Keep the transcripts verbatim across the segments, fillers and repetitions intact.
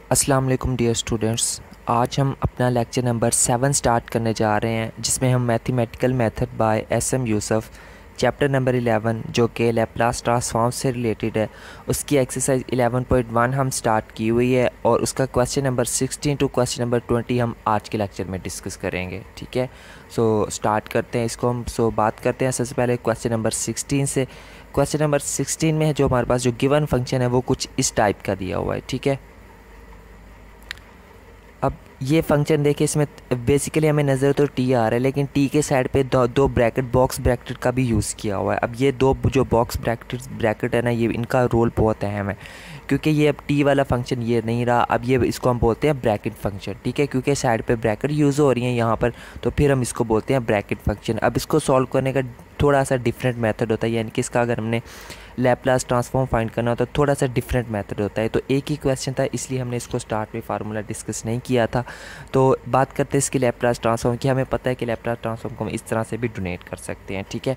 अस्सलाम वालेकुम dear students. आज हम अपना लेक्चर नंबर सेवन स्टार्ट करने जा रहे हैं, जिसमें हम mathematical method by S M Yusuf chapter number eleven जो कि लैप्लास ट्रांसफॉर्म से रिलेटेड है, उसकी एक्सरसाइज इलेवन पॉइंट वन हम स्टार्ट की हुई है और उसका question number sixteen to question number twenty हम आज के लेक्चर में डिस्कस करेंगे। ठीक है, सो स्टार्ट करते हैं इसको हम। सो बात करते हैं सबसे पहले क्वेश्चन नंबर सिक्सटीन से। क्वेश्चन नंबर सिक्सटीन में जो हमारे पास जो गिवन फंक्शन है वो कुछ इस टाइप का दिया हुआ है। ठीक है, अब ये फंक्शन देखिए, इसमें बेसिकली हमें नज़र तो टी आ रहा है, लेकिन टी के साइड पे दो दो ब्रैकेट बॉक्स ब्रैकेट का भी यूज़ किया हुआ है। अब ये दो जो बॉक्स ब्रैकेट ब्रैकेट है ना, ये इनका रोल बहुत अहम है, क्योंकि ये अब टी वाला फंक्शन ये नहीं रहा, अब ये इसको हम बोलते हैं ब्रैकेट फंक्शन। ठीक है, क्योंकि साइड पे ब्रैकेट यूज़ हो रही हैं यहाँ पर, तो फिर हम इसको बोलते हैं ब्रैकेट फंक्शन। अब इसको सॉल्व करने का थोड़ा सा डिफरेंट मेथड होता है, यानी कि इसका अगर हमने लैप्लास ट्रांसफॉर्म फाइंड करना होता है थोड़ा सा डिफरेंट मेथड होता है। तो एक ही क्वेश्चन था, इसलिए हमने इसको स्टार्ट में फार्मूला डिस्कस नहीं किया था। तो बात करते हैं इसकी लैप्लास ट्रांसफॉर्म की। हमें पता है कि लैप्लास ट्रांसफॉर्म को हम इस तरह से भी डोनेट कर सकते हैं। ठीक है,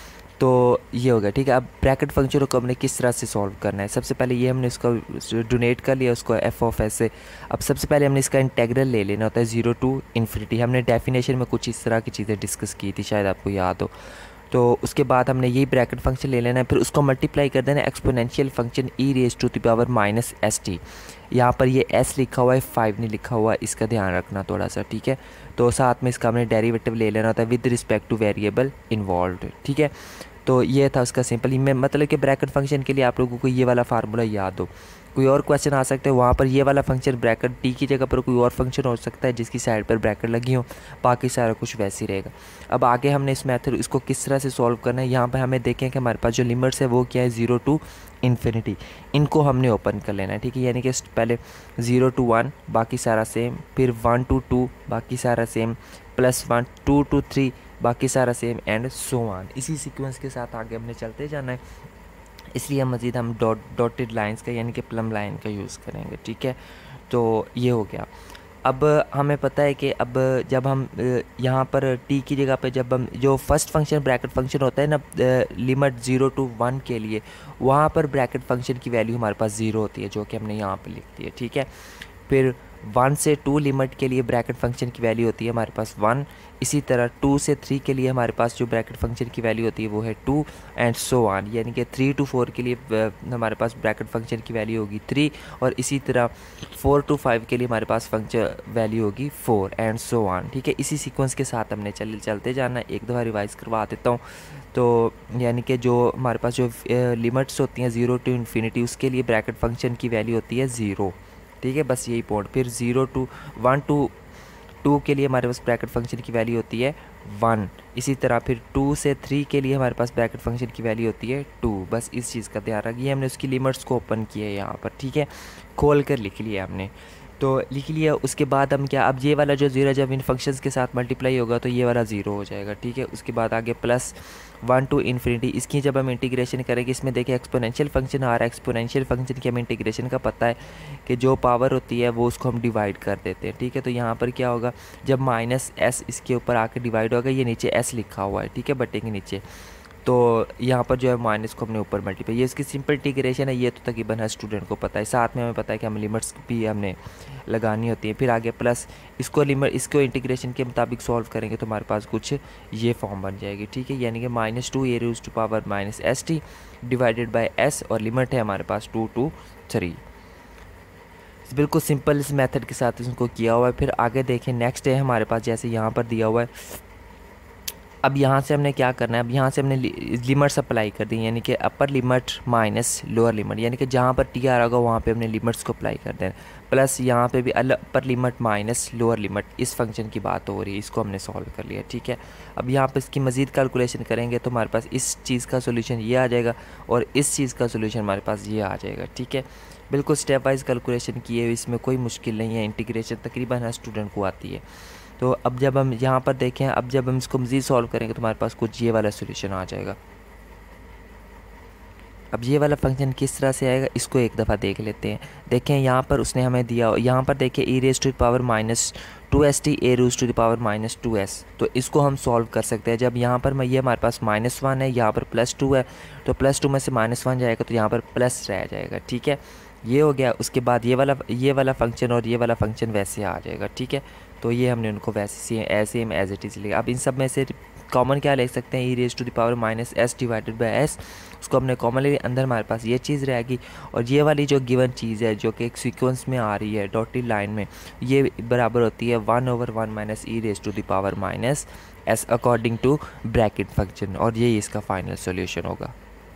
तो ये हो गया। ठीक है, अब ब्रैकेट फंक्शन को हमने किस तरह से सॉल्व करना है, सबसे पहले ये हमने इसको डोनेट कर लिया उसको एफ ऑफ एस से। अब सबसे पहले हमने इसका इंटेग्रल ले लेना होता है ज़ीरो टू इन्फिनिटी। हमने डेफिनेशन में कुछ इस तरह की चीज़ें डिस्कस की थी, शायद आपको याद हो। तो उसके बाद हमने यही ब्रैकेट फंक्शन ले लेना है, फिर उसको मल्टीप्लाई कर देना exponential function E raise to the power minus S T. यहाँ पर ये एस लिखा हुआ है, फाइव नहीं लिखा हुआ है, इसका ध्यान रखना थोड़ा सा। ठीक है, तो साथ में इसका हमने डेरिवेटिव ले लेना होता है with respect to variable involved. ठीक है, तो ये था उसका सिंपल में, मतलब कि ब्रैकेट फंक्शन के लिए आप लोगों को ये वाला फार्मूला याद हो। कोई और क्वेश्चन आ सकते हैं वहाँ पर ये वाला फंक्शन ब्रैकेट टी की जगह पर कोई और फंक्शन हो सकता है जिसकी साइड पर ब्रैकेट लगी हो, बाकी सारा कुछ वैसे ही रहेगा। अब आगे हमने इस मेथड इसको किस तरह से सॉल्व करना है, यहाँ पर हमें देखें कि हमारे पास जो लिमिट्स है वो क्या है, ज़ीरो टू इन्फिनिटी। इनको हमने ओपन कर लेना है। ठीक है, यानी कि पहले ज़ीरो टू वन बाकी सारा सेम, फिर वन टू टू बाकी सारा same, plus one to to three बाकी सारा सेम, एंड सो ऑन। इसी सीक्वेंस के साथ आगे हमने चलते जाना है, इसलिए हम मज़ीद हम डॉट डॉटेड लाइंस का यानी कि प्लम लाइन का यूज़ करेंगे। ठीक है, तो ये हो गया। अब हमें पता है कि अब जब हम यहाँ पर टी की जगह पे जब हम जो फर्स्ट फंक्शन ब्रैकेट फंक्शन होता है ना, लिमिट ज़ीरो टू वन के लिए, वहाँ पर ब्रैकेट फंक्शन की वैल्यू हमारे पास ज़ीरो होती है, जो कि हमने यहाँ पर लिख दी है। ठीक है, फिर वन से टू लिमिट के लिए ब्रैकेट फंक्शन की वैल्यू होती है हमारे पास वन। इसी तरह टू से थ्री के लिए हमारे पास जो ब्रैकेट फंक्शन की वैल्यू होती है वो है टू, एंड सो ऑन। यानी कि थ्री टू फोर के लिए हमारे पास ब्रैकेट फंक्शन की वैल्यू होगी थ्री, और इसी तरह फोर टू फाइव के लिए हमारे पास फंक्शन वैल्यू होगी फोर, एंड सो ऑन। ठीक है, इसी सीक्वेंस के साथ हमने चल चलते जाना। एक दफ़ा रिवाइज़ करवा देता हूँ। तो यानी कि जो हमारे पास जो लिमिट्स होती हैं ज़ीरो टू इन्फिनिटी, उसके लिए ब्रैकेट फंक्शन की वैल्यू होती है ज़ीरो। ठीक है, बस यही पॉइंट। फिर zero to one to two के लिए हमारे पास ब्रैकेट फंक्शन की वैल्यू होती है वन। इसी तरह फिर टू से थ्री के लिए हमारे पास ब्रैकेट फंक्शन की वैल्यू होती है टू। बस इस चीज़ का ध्यान रखिए, हमने उसकी लिमिट्स को ओपन किया है यहाँ पर। ठीक है, खोल कर लिख लिया हमने, तो लिख लिया। उसके बाद हम क्या, अब ये वाला जो ज़ीरो जब इन फंक्शंस के साथ मल्टीप्लाई होगा तो ये वाला ज़ीरो हो जाएगा। ठीक है, उसके बाद आगे प्लस वन टू इन्फिनिटी, इसकी जब हम इंटीग्रेशन करेंगे, इसमें देखिए एक्सपोनेंशियल फंक्शन आ रहा है। एक्सपोनेंशियल फंक्शन की हमें इंटीग्रेशन का पता है कि जो पावर होती है वो उसको हम डिवाइड कर देते हैं। ठीक है, तो यहाँ पर क्या होगा, जब माइनस एस इसके ऊपर आकर डिवाइड होगा, ये नीचे एस लिखा हुआ है। ठीक है, बटे के नीचे, तो यहाँ पर जो है माइनस को हमने ऊपर मल्टीप्लाई, ये इसकी सिंपल इंटीग्रेशन है। ये तो तकरीबन हर स्टूडेंट को पता है, साथ में हमें पता है कि हमें लिमिट्स भी हमने लगानी होती है। फिर आगे प्लस इसको लिमिट इसको इंटीग्रेशन के मुताबिक सॉल्व करेंगे तो हमारे पास कुछ ये फॉर्म बन जाएगी। ठीक है, यानी कि minus two A raise to power minus S T divided by S, और लिमिट है हमारे पास टू टू थ्री। बिल्कुल सिंपल इस मेथड के साथ इसको किया हुआ है। फिर आगे देखें, नेक्स्ट है हमारे पास, जैसे यहाँ पर दिया हुआ है। अब यहाँ से हमने क्या करना है, अब यहाँ से हमने लिमिट्स अप्लाई कर दी, यानी कि upper limit minus lower limit, यानी कि जहाँ पर टी आ रहा होगा वहाँ पे हमने लिमिट्स को अप्लाई कर देना। प्लस यहाँ पे भी upper limit minus lower limit, इस फंक्शन की बात हो रही है, इसको हमने सॉल्व कर लिया। ठीक है, अब यहाँ पर इसकी मज़ीद कैलकुलेशन करेंगे तो हमारे पास इस चीज़ का सोल्यूशन ये आ जाएगा, और इस चीज़ का सोल्यूशन हमारे पास ये आ जाएगा। ठीक है, बिल्कुल स्टेप वाइज कैलकुलेशन किए हुए, इसमें कोई मुश्किल नहीं है। इंटीग्रेशन तकरीबन हर स्टूडेंट को आती है। तो अब जब हम यहाँ पर देखें, अब जब हम इसको मज़ीद सॉल्व करेंगे तो हमारे पास कुछ ये वाला सोल्यूशन आ जाएगा। अब ये वाला फंक्शन किस तरह से आएगा, इसको एक दफ़ा देख लेते हैं। देखें यहाँ पर उसने हमें दिया, यहाँ पर देखें E raise to the power minus two S T A raise to the power minus two S, तो इसको हम सॉल्व कर सकते हैं। जब यहाँ पर मैं ये हमारे पास माइनस वन है, यहाँ पर प्लस टू है, तो प्लस टू में से माइनस वन जाएगा तो यहाँ पर प्लस रह जाएगा। ठीक है, ये हो गया। उसके बाद ये वाला ये वाला फंक्शन और ये वाला फंक्शन वैसे आ जाएगा, ठीक है। तो ये हमने उनको वैसे सी as same as it is लिया। अब इन सब में से कॉमन क्या ले सकते हैं, E raise to the power minus S divided by S, उसको हमने कॉमन ले, अंदर हमारे पास ये चीज़ रहेगी। और ये वाली जो गिवन चीज़ है जो कि एक सीक्वेंस में आ रही है डॉटेड लाइन में, ये बराबर होती है one over one minus E raise to the power minus S according to bracket function, और ये इसका फाइनल सॉल्यूशन होगा,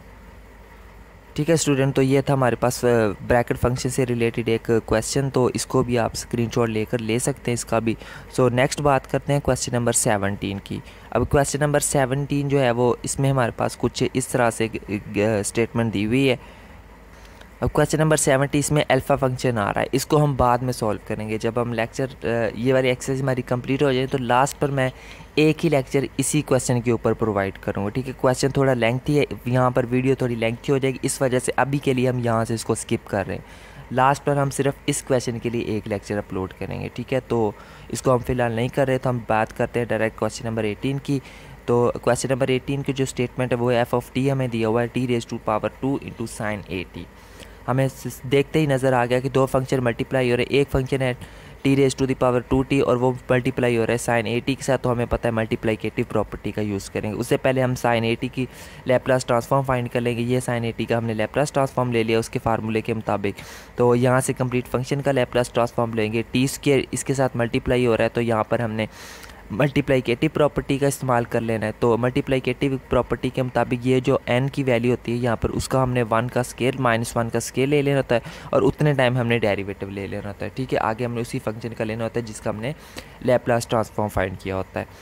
ठीक है स्टूडेंट। तो ये था हमारे पास ब्रैकेट फंक्शन से रिलेटेड एक क्वेश्चन, तो इसको भी आप स्क्रीनशॉट लेकर ले सकते हैं इसका भी। सो so, नेक्स्ट बात करते हैं क्वेश्चन नंबर सेवनटीन की। अब क्वेश्चन नंबर सेवनटीन जो है वो इसमें हमारे पास कुछ इस तरह से स्टेटमेंट दी हुई है। अब क्वेश्चन नंबर सेवेंटी इसमें अल्फ़ा फंक्शन आ रहा है, इसको हम बाद में सॉल्व करेंगे जब हम लेक्चर ये वाली एक्सरसाइज हमारी कंप्लीट हो जाए। तो लास्ट पर मैं एक ही लेक्चर इसी क्वेश्चन के ऊपर प्रोवाइड करूँगा, ठीक है। क्वेश्चन थोड़ा लेंथी है, यहाँ पर वीडियो थोड़ी लेंथी हो जाएगी, इस वजह से अभी के लिए हम यहाँ से इसको स्किप कर रहे हैं। लास्ट पर हम सिर्फ इस क्वेश्चन के लिए एक लेक्चर अपलोड करेंगे, ठीक है। तो इसको हम फिलहाल नहीं कर रहे, तो हम बात करते हैं डायरेक्ट क्वेश्चन नंबर एटीन की। तो क्वेश्चन नंबर एटीन की जो स्टेटमेंट है वो एफ ऑफ टी हमें दिया हुआ है T raise to power two into sine A T. हमें देखते ही नज़र आ गया कि दो फंक्शन मल्टीप्लाई हो रहे हैं, एक फंक्शन है T raise to the power two T और वो मल्टीप्लाई हो रहा है साइन ए टी के साथ। तो हमें पता है मल्टीप्लिकेटिव प्रॉपर्टी का यूज़ करेंगे। उससे पहले हम साइन ए टी की लैप्लास ट्रांसफॉर्म फाइंड कर लेंगे। ये साइन ए टी का हमने लैप्लास ट्रांसफॉर्म ले लिया उसके फार्मूले के मुताबिक। तो यहाँ से कंप्लीट फंक्शन का लैप्लास ट्रांसफॉर्म लेंगे। टी स्क्वायर इसके साथ मल्टीप्लाई हो रहा है, तो यहाँ पर हमने मल्टीप्लिकेटिव प्रॉपर्टी का इस्तेमाल कर लेना है। तो मल्टीप्लिकेटिव प्रॉपर्टी के मुताबिक ये जो n की वैल्यू होती है यहाँ पर, उसका हमने वन का स्केल माइनस वन का स्केल ले लेना होता है और उतने टाइम हमने डेरिवेटिव ले लेना होता है, ठीक है। आगे हमने उसी फंक्शन का लेना होता है जिसका हमने लैप्लास ट्रांसफॉर्म फाइंड किया होता है।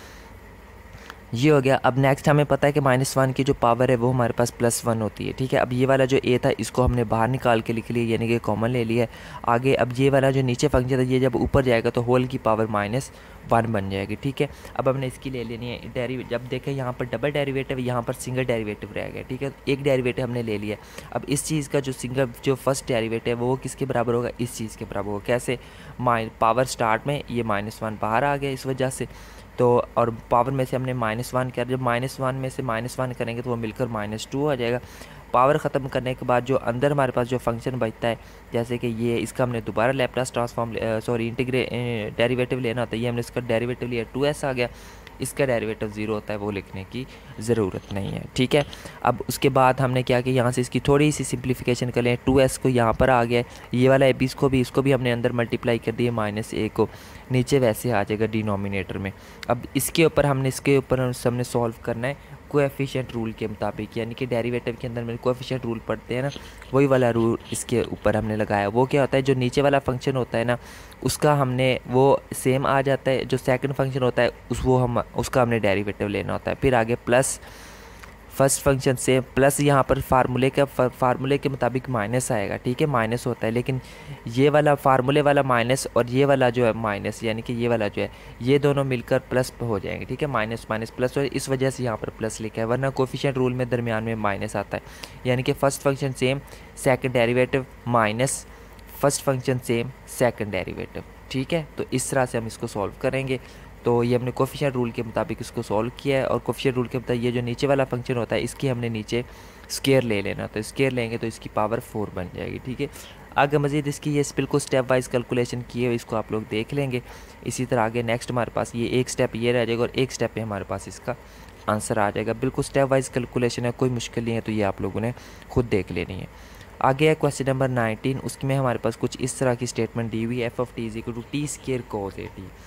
ये हो गया। अब नेक्स्ट हमें पता है कि माइनस वन की जो पावर है वो हमारे पास प्लस वन होती है, ठीक है। अब ये वाला जो ए था इसको हमने बाहर निकाल के लिख लिया, यानी कि कॉमन ले लिया है। आगे अब ये वाला जो नीचे फंक्शन था ये जब ऊपर जाएगा तो होल की पावर माइनस वन बन जाएगी, ठीक है। अब हमने इसकी ले लेनी है डेरी, जब देखें यहाँ पर डबल डेरिवेटिव, यहाँ पर सिंगल डेरिवेटिव रह गया, ठीक है। एक डेरिवेटिव हमने ले लिया। अब इस चीज़ का जो सिंगल जो फर्स्ट डेरिवेटिव है वो किसके बराबर होगा, इस चीज़ के बराबर होगा। कैसे, माइ पावर स्टार्ट में ये माइनस वन बाहर आ गया इस वजह से, तो और पावर में से हमने माइनस वन किया। जब माइनस वन में से माइनस वन करेंगे तो वो मिलकर माइनस टू आ जाएगा। पावर ख़त्म करने के बाद जो अंदर हमारे पास जो फंक्शन बचता है, जैसे कि ये इसका हमने दोबारा Laplace transform sorry integral derivative लेना होता है। ये हमने इसका डेरिवेटिव लिया, टू एस आ गया। इसका डेरिवेटिव ज़ीरो होता है, वो लिखने की ज़रूरत नहीं है, ठीक है। अब उसके बाद हमने क्या किया, यहाँ से इसकी थोड़ी सी सिंप्लीफिकेशन कर लें। टू एस को यहाँ पर आ गया, ये वाला ए बी इसको भी इसको भी हमने अंदर मल्टीप्लाई कर दिया, माइनस ए को नीचे वैसे आ जाएगा डिनोमिनेटर में। अब इसके ऊपर हमने इसके ऊपर हमने सॉल्व करना है कोएफिशिएंट रूल के मुताबिक, यानी कि डेरिवेटिव के अंदर में कोएफिशिएंट रूल पढ़ते हैं ना, वही वाला रूल इसके ऊपर हमने लगाया। वो क्या होता है, जो नीचे वाला फंक्शन होता है ना उसका हमने वो सेम आ जाता है, जो सेकंड फंक्शन होता है उस वो हम उसका हमने डेरिवेटिव लेना होता है। फिर आगे प्लस फर्स्ट फंक्शन से प्लस, यहाँ पर फार्मूले का फार्मूले के मुताबिक माइनस आएगा, ठीक है, माइनस होता है। लेकिन ये वाला फार्मूले वाला माइनस और ये वाला जो है माइनस, यानी कि ये वाला जो है ये दोनों मिलकर प्लस हो जाएंगे, ठीक है। माइनस माइनस प्लस, और इस वजह से यहाँ पर प्लस लिखा है, वरना कोएफिशिएंट रूल में दरमियान में माइनस आता है। यानी कि first function same second derivative minus first function same second derivative, ठीक है। तो इस तरह से हम इसको सॉल्व करेंगे। तो ये हमने कोएफिशिएंट रूल के मुताबिक इसको सॉल्व किया है, और कोएफिशिएंट रूल के मुताबिक ये जो नीचे वाला फंक्शन होता है इसकी हमने नीचे स्केयर ले लेना, तो स्केयर लेंगे तो इसकी पावर फोर बन जाएगी, ठीक है। आगे मज़ीद इसकी ये बिल्कुल स्टेप वाइज कैलकुलेशन किए हुए इसको आप लोग देख लेंगे। इसी तरह आगे नेक्स्ट हमारे पास ये एक स्टेप ये रह जाएगा और एक स्टेप पे हमारे पास इसका आंसर आ जाएगा। बिल्कुल स्टेप वाइज कैलकुलेशन है, कोई मुश्किल नहीं है, तो ये आप लोगों ने खुद देख लेनी है। आगे है क्वेश्चन नंबर नाइनटीन, उसमें हमारे पास कुछ इस तरह की स्टेटमेंट दी हुई है, F of T is equal to T square cos A T.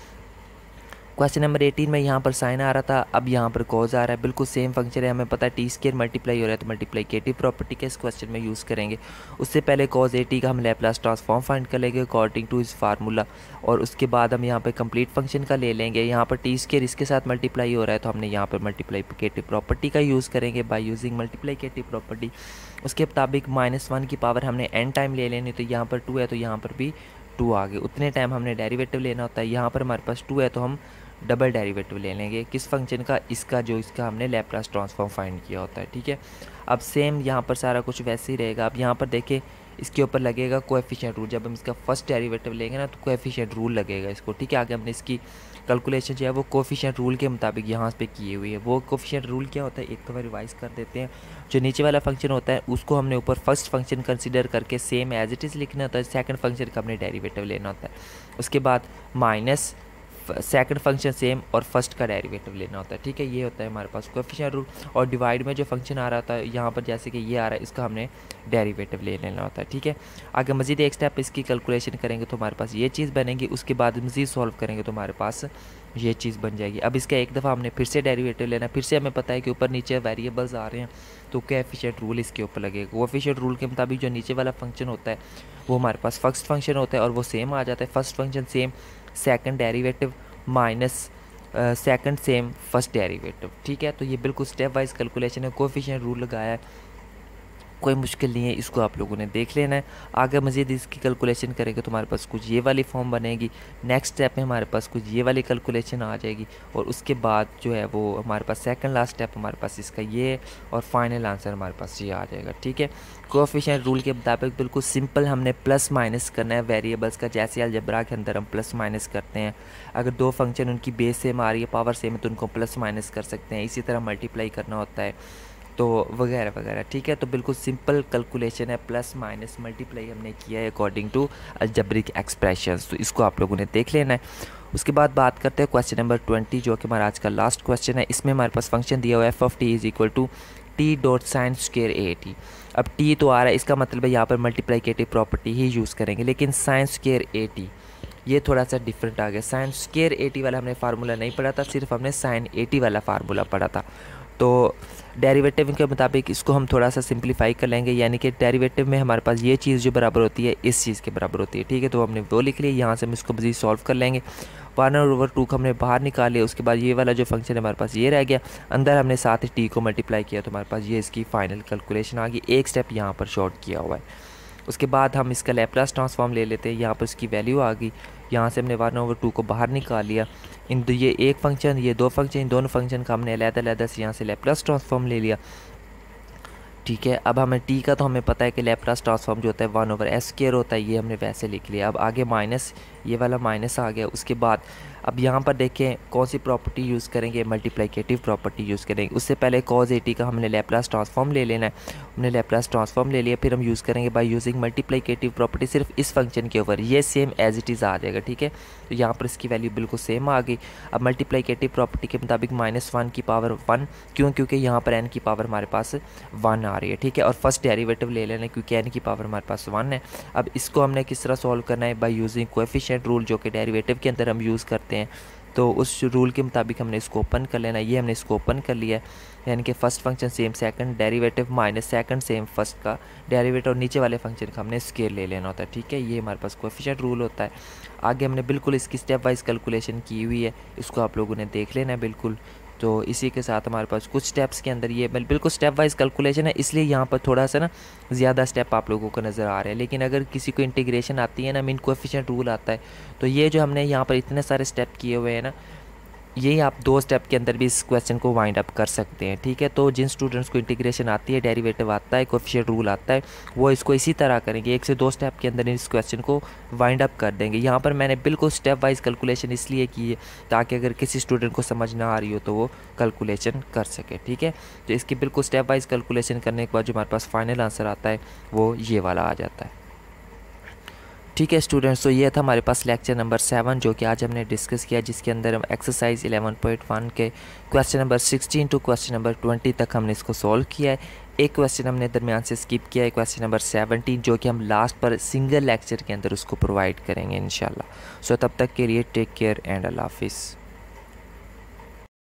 Question number eighteen में यहाँ पर साइन आ रहा था, अब यहाँ पर कॉज आ रहा है। बिल्कुल सेम फंक्शन है, हमें पता है टी स्केयर मल्टीप्लाई हो रहा है, तो मल्टीप्लिकेटिव प्रॉपर्टी के इस क्वेश्चन में यूज़ करेंगे। उससे पहले कॉज ए टी का हम लैप्लास ट्रांसफॉर्म फाइंड कर लेंगे अकॉर्डिंग टू इस फार्मूला, और उसके बाद हम यहाँ पर कंप्लीट फंक्शन का ले लेंगे। यहाँ पर टी स्केयर इसके साथ मल्टीप्लाई हो रहा है, तो हमने यहाँ पर मल्टीप्लिकेटिव प्रॉपर्टी का यूज़ करेंगे बाय यूजिंग मल्टीप्लिकेटिव प्रॉपर्टी। उसके मुताबिक माइनस वन की पावर हमने एन टाइम ले लेनी, तो यहाँ पर टू है तो यहाँ पर भी टू आ गए। उतने टाइम हमने डेरिवेटिव लेना होता है। यहाँ पर हमारे पास टू है तो हम डबल डेरिवेटिव ले लेंगे किस फंक्शन का, इसका जो इसका हमने लैप्लास ट्रांसफॉर्म फाइंड किया होता है, ठीक है। अब सेम यहाँ पर सारा कुछ वैसे ही रहेगा। अब यहाँ पर देखें इसके ऊपर लगेगा कोएफिशिएंट रूल। जब हम इसका फर्स्ट डेरिवेटिव लेंगे ना तो कोएफिशिएंट रूल लगेगा इसको, ठीक है। आगे हमने इसकी कैलकुलेशन जो है वो कोएफिशिएंट रूल के मुताबिक यहाँ पे की हुई है। वो कोएफिशिएंट रूल क्या होता है, एक तो रिवाइज कर देते हैं। जो नीचे वाला फंक्शन होता है उसको हमने ऊपर फर्स्ट फंक्शन कंसिडर करके सेम एज इट इज़ लिखना होता है, सेकंड फंक्शन का हमने डेरिवेटिव लेना होता है। उसके बाद माइनस सेकंड फंक्शन सेम और फर्स्ट का डेरिवेटिव लेना होता है, ठीक है। ये होता है हमारे पास कोएफिशिएंट रूल। और डिवाइड में जो फंक्शन आ रहा था यहाँ पर, जैसे कि ये आ रहा है, इसका हमने डेरिवेटिव ले लेना होता है, ठीक है। आगे मज़ीद एक स्टेप इसकी कैलकुलेशन करेंगे तो हमारे पास ये चीज़ बनेगी। उसके बाद मज़ीद सॉल्व करेंगे तो हमारे पास ये चीज़ बन जाएगी। अब इसका एक दफ़ा हमने फिर से डेरिवेटिव लेना है। फिर से हमें पता है कि ऊपर नीचे वेरिएबल्स आ रहे हैं तो कोएफिशिएंट रूल इसके ऊपर लगेगा। कोएफिशिएंट रूल के मुताबिक जो नीचे वाला फंक्शन होता है वो हमारे पास फर्स्ट फंक्शन होता है और वो सेम आ जाता है। First function same, second derivative minus second same first derivative, ठीक है। तो ये बिल्कुल स्टेप वाइज कैलकुलेशन है, कोएफिशिएंट रूल लगाया है, कोई मुश्किल नहीं है, इसको आप लोगों ने देख लेना है। आगे मज़ीद इसकी कैलकुलेशन करेंगे तो हमारे पास कुछ ये वाली फॉर्म बनेगी। नेक्स्ट स्टेप में हमारे पास कुछ ये वाली कैलकुलेशन आ जाएगी और उसके बाद जो है वो हमारे पास सेकंड लास्ट स्टेप हमारे पास इसका ये है और फाइनल आंसर हमारे पास ये आ जाएगा, ठीक है। कोएफिशिएंट रूल के मुताबिक बिल्कुल सिंपल हमने प्लस माइनस करना है वेरिएबल्स का, जैसे अलजेब्रा के अंदर हम प्लस माइनस करते हैं। अगर दो फंक्शन उनकी बेस सेम आ रही है, पावर सेम है, तो उनको प्लस माइनस कर सकते हैं। इसी तरह मल्टीप्लाई करना होता है तो वगैरह वगैरह, ठीक है। तो बिल्कुल सिंपल कैलकुलेशन है, प्लस माइनस मल्टीप्लाई हमने किया है अकॉर्डिंग टू अलजेब्रिक एक्सप्रेशंस। तो इसको आप लोगों ने देख लेना है। उसके बाद बात करते हैं क्वेश्चन नंबर ट्वेंटी, जो कि हमारा आज का लास्ट क्वेश्चन है। इसमें हमारे पास फंक्शन दिया हुआ है F of T is equal to T dot sine square A T. अब टी तो आ रहा है, इसका मतलब है यहाँ पर मल्टीप्लिकेटिव प्रॉपर्टी ही यूज़ करेंगे, लेकिन साइन स्क्वायर ए टी ये थोड़ा सा डिफरेंट आ गया। साइन स्क्वायर ए टी वाला हमने फार्मूला नहीं पढ़ा था, सिर्फ हमने साइन ए टी वाला फार्मूला पढ़ा था। तो डेरिवेटिव के मुताबिक इसको हम थोड़ा सा सिंप्लीफाई कर लेंगे, यानी कि डेरिवेटिव में हमारे पास ये चीज़ जो बराबर होती है इस चीज़ के बराबर होती है, ठीक है। तो हमने वो लिख लिया, यहाँ से हम इसको मज़ीद सॉल्व कर लेंगे। वन ओवर टू को हमने बाहर निकाल लिया। उसके बाद ये वाला जो फंक्शन है हमारे पास ये रह गया, अंदर हमने साथ ही टी को मल्टीप्लाई किया तो हमारे पास ये इसकी फाइनल कैलकुलेशन आ गई। एक स्टेप यहाँ पर शॉर्ट किया हुआ है। उसके बाद हम इसका लैप्लास ट्रांसफॉर्म ले लेते हैं। यहाँ पर इसकी वैल्यू आ गई, यहाँ से हमने वन ओवर टू को बाहर निकाल लिया। इन दो, ये एक फंक्शन ये दो फंक्शन, इन दोनों फंक्शन का हमने अलग-अलग से यहाँ से लैप्लास ट्रांसफॉर्म ले लिया, ठीक है। अब हमें टी का तो हमें पता है कि लैप्लास ट्रांसफॉर्म जो होता है वन ओवर एस स्क्वायर होता है, ये हमने वैसे लिख लिया। अब आगे माइनस, ये वाला माइनस आ गया। उसके बाद अब यहाँ पर देखें कौन सी प्रॉपर्टी यूज़ करेंगे, मल्टीप्लिकेटिव प्रॉपर्टी यूज़ करेंगे। उससे पहले कॉज ए टी का हमने लैप्लास ट्रांसफॉर्म ले लेना है। हमने लैप्लास ट्रांसफॉर्म ले लिया, फिर हम यूज़ करेंगे बाय यूजिंग मल्टीप्लिकेटिव प्रॉपर्टी सिर्फ इस फंक्शन के ऊपर, ये सेम एज इट इज़ आ जाएगा, ठीक है। तो यहाँ पर इसकी वैल्यू बिल्कुल सेम आ गई। अब मल्टीप्लिकेटिव प्रॉपर्टी के मुताबिक माइनस वन की पावर वन, क्यों, क्योंकि यहाँ पर एन की पावर हमारे पास वन आ रही है, ठीक है। और फर्स्ट डेरिवेटिव ले लेना है क्योंकि एन की पावर हमारे पास वन है। अब इसको हमने किस तरह सॉल्व करना है, बाय यूजिंग कोएफिशिएंट रूल, जो कि डेरिवेटिव के अंदर हम यूज़ करते हैं। तो उस रूल के मुताबिक हमने इसको ओपन कर लेना है। ये हमने इसको ओपन कर लिया है, यानी कि first function same second derivative minus second same first का डेरिवेटिव, और नीचे वाले फंक्शन का हमने स्केल ले लेना होता है, ठीक है। ये हमारे पास कोएफिशिएंट रूल होता है। आगे हमने बिल्कुल इसकी स्टेप वाइज कैलकुलेशन की हुई है, इसको आप लोगों ने देख लेना है बिल्कुल। तो इसी के साथ हमारे पास कुछ स्टेप्स के अंदर ये बिल्कुल स्टेप वाइज कैलकुलेशन है, इसलिए यहाँ पर थोड़ा सा ना ज़्यादा स्टेप आप लोगों को नज़र आ रहे हैं। लेकिन अगर किसी को इंटीग्रेशन आती है ना, मीन कोएफिशिएंट रूल आता है, तो ये जो हमने यहाँ पर इतने सारे स्टेप किए हुए हैं ना, यही आप दो स्टेप के अंदर भी इस क्वेश्चन को वाइंड अप कर सकते हैं, ठीक है। तो जिन स्टूडेंट्स को इंटीग्रेशन आती है, डेरिवेटिव आता है, कोएफिशिएंट रूल आता है, वो इसको इसी तरह करेंगे, एक से दो स्टेप के अंदर इस क्वेश्चन को वाइंड अप कर देंगे। यहाँ पर मैंने बिल्कुल स्टेप वाइज कैलकुलेशन इसलिए की है ताकि अगर किसी स्टूडेंट को समझ ना आ रही हो तो वो कैलकुलेशन कर सके, ठीक है। तो इसकी बिल्कुल स्टेप वाइज कैलकुलेशन करने के बाद जो हमारे पास फाइनल आंसर आता है वो ये वाला आ जाता है, ठीक है स्टूडेंट्स। तो ये था हमारे पास लेक्चर नंबर सेवन, जो कि आज हमने डिस्कस किया, जिसके अंदर हम एक्सरसाइज इलेवन पॉइंट वन के question number sixteen to question number twenty तक हमने इसको सॉल्व किया है। एक क्वेश्चन हमने दरमियान से स्किप किया है, क्वेश्चन नंबर सेवनटीन, जो कि हम लास्ट पर सिंगल लेक्चर के अंदर उसको प्रोवाइड करेंगे इंशाल्लाह। सो तब तक के लिए टेक केयर एंड अल्लाह हाफिज़।